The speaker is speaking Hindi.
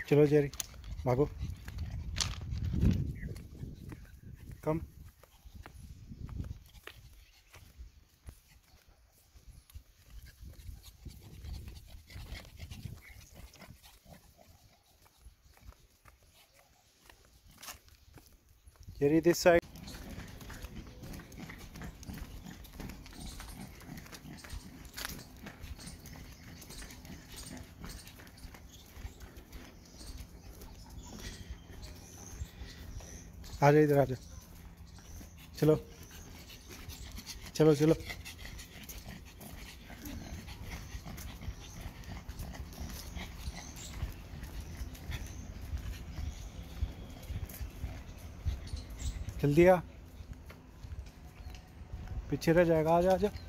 चलो जेरी, भागो। कम। Jerry this side. आ जाओ इधर, आ जाओ। चलो चलो चलो। जल्दी आ, पीछे रह जाएगा। आ जा, आ जा।